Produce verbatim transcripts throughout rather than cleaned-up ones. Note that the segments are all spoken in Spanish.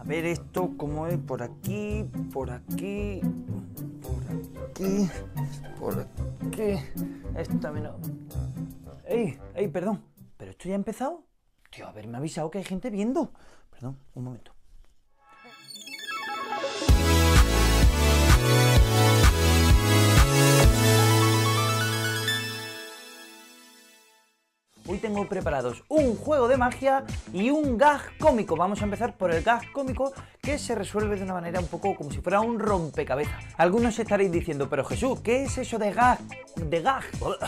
ver esto, cómo es, por aquí, por aquí, por aquí, por aquí. Esta me no... ¡Ey! ¡Ey, perdón! ¿Pero esto ya ha empezado? Tío, haberme avisado que hay gente viendo. Perdón, un momento. Hoy tengo preparados un juego de magia y un gag cómico. Vamos a empezar por el gag cómico, que se resuelve de una manera un poco como si fuera un rompecabezas. Algunos estaréis diciendo, pero Jesús, ¿qué es eso de gag? De gag.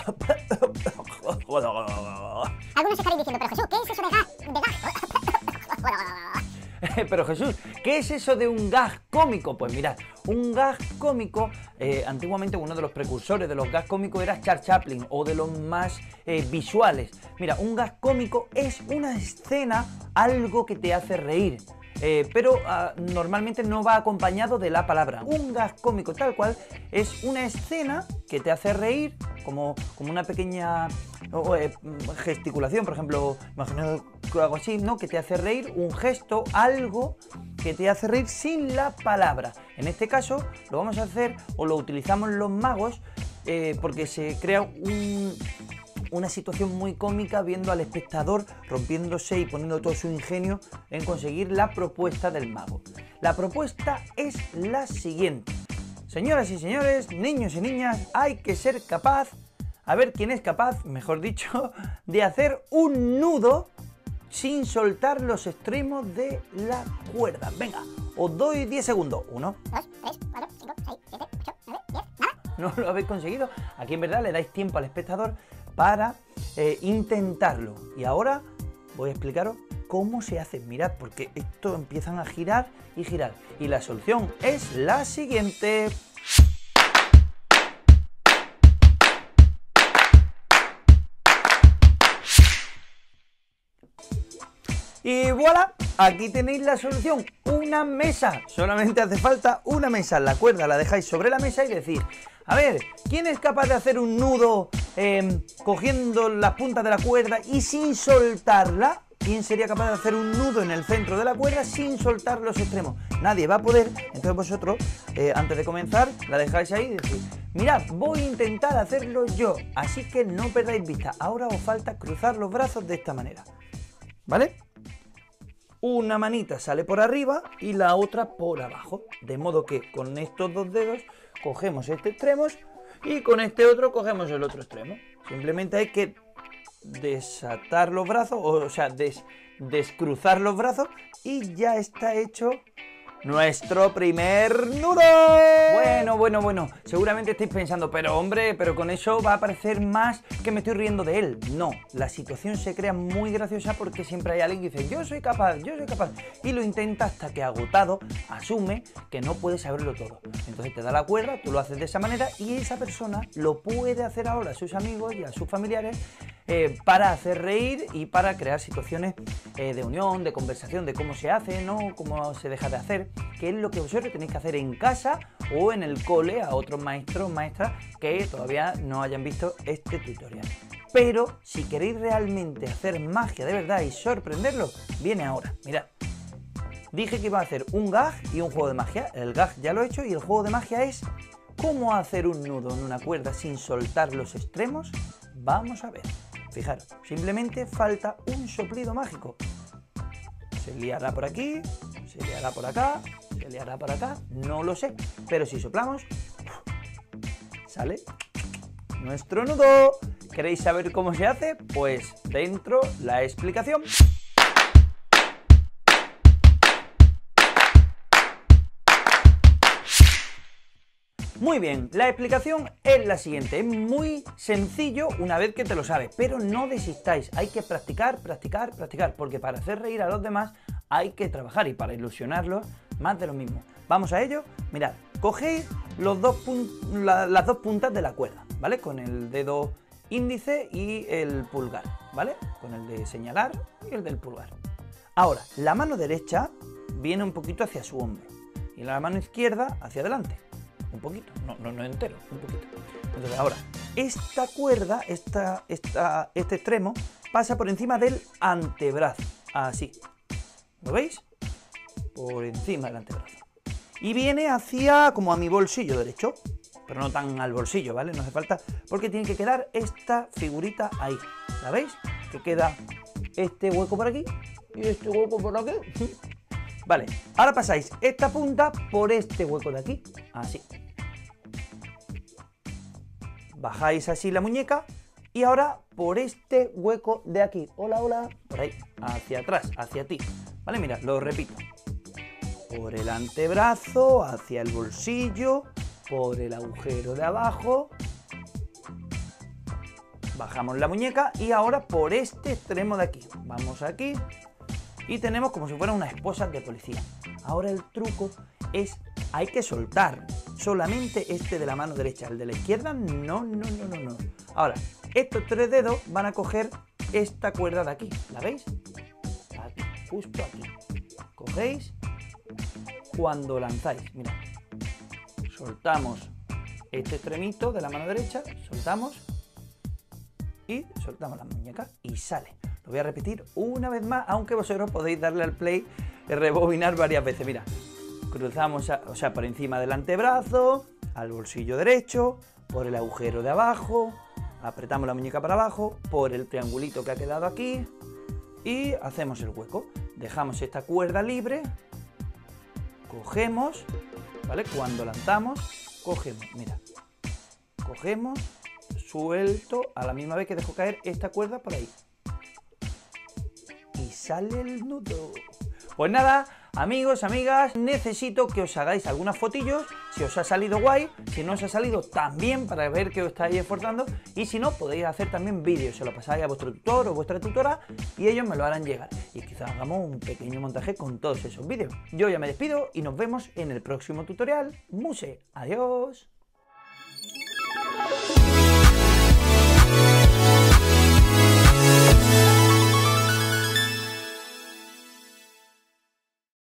Algunos estaréis diciendo, pero Jesús, ¿qué es eso de gag? De gag. Pero Jesús, ¿qué es eso de un gag cómico? Pues mirad, un gag cómico, eh, antiguamente uno de los precursores de los gags cómicos era Charles Chaplin, o de los más eh, visuales. Mira, un gag cómico es una escena, algo que te hace reír. Eh, pero uh, normalmente no va acompañado de la palabra. Un gag cómico tal cual es una escena que te hace reír, como, como una pequeña oh, eh, gesticulación, por ejemplo, imagino algo así, ¿no? Que te hace reír, un gesto, algo que te hace reír sin la palabra. En este caso lo vamos a hacer, o lo utilizamos los magos, eh, porque se crea un... una situación muy cómica viendo al espectador rompiéndose y poniendo todo su ingenio en conseguir la propuesta del mago. La propuesta es la siguiente. Señoras y señores, niños y niñas, hay que ser capaz, a ver quién es capaz, mejor dicho, de hacer un nudo sin soltar los extremos de la cuerda. Venga, os doy diez segundos. uno, dos, tres, cuatro, cinco, seis, siete, ocho, nueve, diez, nada. ¿No lo habéis conseguido? Aquí en verdad le dais tiempo al espectador para eh, intentarlo. Y ahora voy a explicaros cómo se hace. Mirad, porque esto empiezan a girar y girar. Y la solución es la siguiente. Y voilà, aquí tenéis la solución, una mesa. Solamente hace falta una mesa. La cuerda la dejáis sobre la mesa y decís, a ver, ¿quién es capaz de hacer un nudo eh, cogiendo las puntas de la cuerda y sin soltarla? ¿Quién sería capaz de hacer un nudo en el centro de la cuerda sin soltar los extremos? Nadie va a poder. Entonces vosotros, eh, antes de comenzar, la dejáis ahí y decís, mirad, voy a intentar hacerlo yo, así que no perdáis vista. Ahora os falta cruzar los brazos de esta manera, ¿vale? Una manita sale por arriba y la otra por abajo, de modo que con estos dos dedos cogemos este extremo y con este otro cogemos el otro extremo. Simplemente hay que desatar los brazos, o sea, des, descruzar los brazos y ya está hecho nuestro primer nudo. Bueno, bueno, bueno, seguramente estáis pensando, pero hombre, pero con eso va a parecer más que me estoy riendo de él. No, la situación se crea muy graciosa porque siempre hay alguien que dice, yo soy capaz, yo soy capaz, y lo intenta hasta que agotado asume que no puede saberlo todo. Entonces te da la cuerda, tú lo haces de esa manera y esa persona lo puede hacer ahora a sus amigos y a sus familiares eh, para hacer reír y para crear situaciones eh, de unión, de conversación, de cómo se hace, ¿no? Cómo se deja de hacer, que es lo que vosotros tenéis que hacer en casa o en el cole a otros maestros, maestras que todavía no hayan visto este tutorial. Pero si queréis realmente hacer magia de verdad y sorprenderlo, viene ahora. Mirad, dije que iba a hacer un gag y un juego de magia. El gag ya lo he hecho y el juego de magia es cómo hacer un nudo en una cuerda sin soltar los extremos. Vamos a ver. Fijaros, simplemente falta un soplido mágico. Se liará por aquí, se liará por acá, se liará por acá, no lo sé. Pero si soplamos, sale nuestro nudo. ¿Queréis saber cómo se hace? Pues dentro la explicación. Muy bien, la explicación es la siguiente, es muy sencillo una vez que te lo sabes, pero no desistáis, hay que practicar, practicar, practicar, porque para hacer reír a los demás hay que trabajar y para ilusionarlos más de lo mismo. Vamos a ello, mirad, cogéis los dos la, las dos puntas de la cuerda, ¿vale? Con el dedo índice y el pulgar, ¿vale? Con el de señalar y el del pulgar. Ahora, la mano derecha viene un poquito hacia su hombro y la mano izquierda hacia adelante. Un poquito, no, no, no entero, un poquito. Entonces ahora, esta cuerda, esta, esta, este extremo, pasa por encima del antebrazo, así. ¿Lo veis? por encima del antebrazo. Y viene hacia, como a mi bolsillo derecho, pero no tan al bolsillo, ¿vale? No hace falta, porque tiene que quedar esta figurita ahí. ¿La veis? Que queda este hueco por aquí y este hueco por aquí. Vale, ahora pasáis esta punta por este hueco de aquí, así. Bajáis así la muñeca y ahora por este hueco de aquí. Hola, hola, por ahí, hacia atrás, hacia ti. Vale, mira, lo repito. Por el antebrazo, hacia el bolsillo, por el agujero de abajo. Bajamos la muñeca y ahora por este extremo de aquí. Vamos aquí y tenemos como si fueran unas esposas de policía. Ahora el truco es, hay que soltar solamente este de la mano derecha. El de la izquierda, no, no, no, no, no. Ahora, estos tres dedos van a coger esta cuerda de aquí. ¿La veis? Aquí, justo aquí. Cogéis cuando lanzáis. Mira, soltamos este extremito de la mano derecha, soltamos y soltamos la muñeca y sale. Lo voy a repetir una vez más, aunque vosotros podéis darle al play y rebobinar varias veces. Mira, cruzamos, a, o sea, por encima del antebrazo, al bolsillo derecho, por el agujero de abajo, apretamos la muñeca para abajo, por el triangulito que ha quedado aquí y hacemos el hueco. Dejamos esta cuerda libre, cogemos, ¿vale? Cuando lanzamos, cogemos, mira, cogemos, suelto, a la misma vez que dejo caer esta cuerda por ahí. Y sale el nudo. Pues nada, amigos, amigas, necesito que os hagáis algunas fotillos, si os ha salido guay, si no os ha salido también para ver que os estáis esforzando y si no, podéis hacer también vídeos, se lo pasáis a vuestro tutor o vuestra tutora y ellos me lo harán llegar y quizás hagamos un pequeño montaje con todos esos vídeos. Yo ya me despido y nos vemos en el próximo tutorial. Muse, adiós.